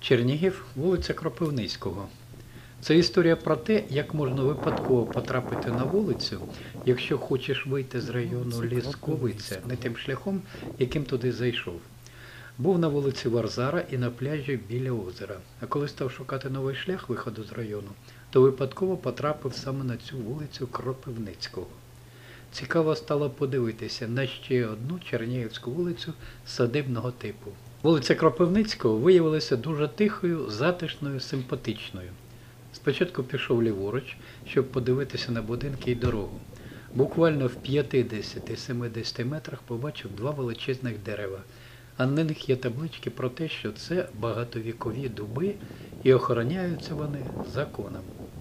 Чернігів, вулиця Кропивницького. Це історія про те, як можна випадково потрапити на вулицю, якщо хочеш вийти з району Лісковиця не тим шляхом, яким туди зайшов. Був на вулиці Варзара і на пляжі біля озера. А коли став шукати новий шлях виходу з району, то випадково потрапив саме на цю вулицю Кропивницького. Цікаво стало подивитися на ще одну Чернігівську вулицю садибного типу. Вулиця Кропивницького виявилася дуже тихою, затишною, симпатичною. Спочатку пішов ліворуч, щоб подивитися на будинки і дорогу. Буквально в 50-70 метрах побачив два величезних дерева, а на них є таблички про те, що це багатовікові дуби і охороняються вони законом.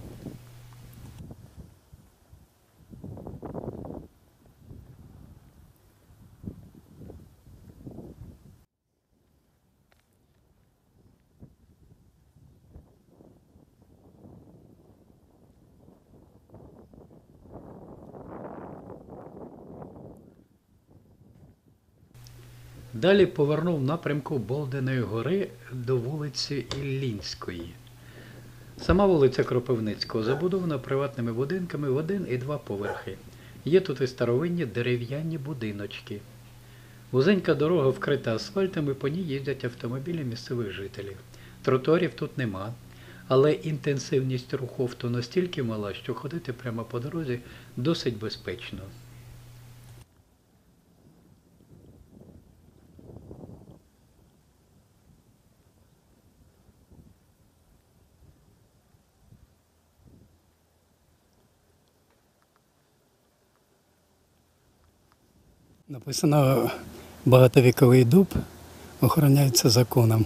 Далі повернув в напрямку Болдиної гори до вулиці Іллінської. Сама вулиця Кропивницького забудована приватними будинками в 1 і 2 поверхи. Є тут і старовинні дерев'яні будиночки. Вузенька дорога вкрита асфальтом і по ній їздять автомобілі місцевих жителів. Тротуарів тут нема, але інтенсивність руху авто настільки мала, що ходити прямо по дорозі досить безпечно. Написано, багатовіковий дуб охороняється законом.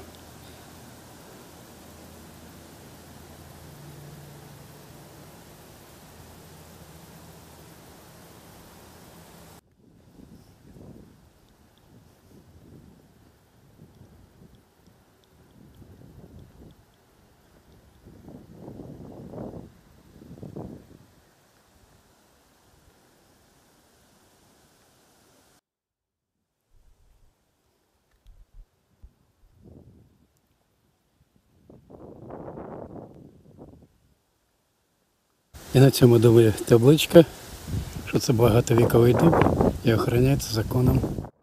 І на цьому дубі табличка, що це багатовіковий дуб і охороняється законом.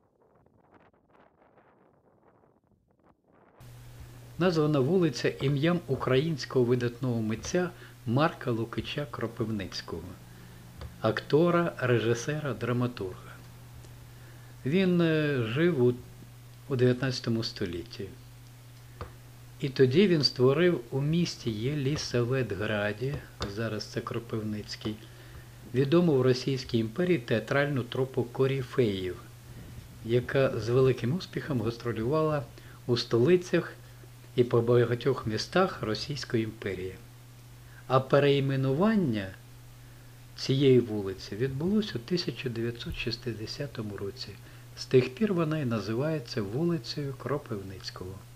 Названа вулиця ім'ям українського видатного митця Марка Лукича Кропивницького, актора, режисера, драматурга. Він жив у 19 столітті. І тоді він створив у місті Єлісаветграді, зараз це Кропивницький, відому в Російській імперії театральну трупу корифеїв, яка з великим успіхом гастролювала у столицях і по багатьох містах Російської імперії. А перейменування цієї вулиці відбулося у 1960 році. З тих пір вона і називається вулицею Кропивницького.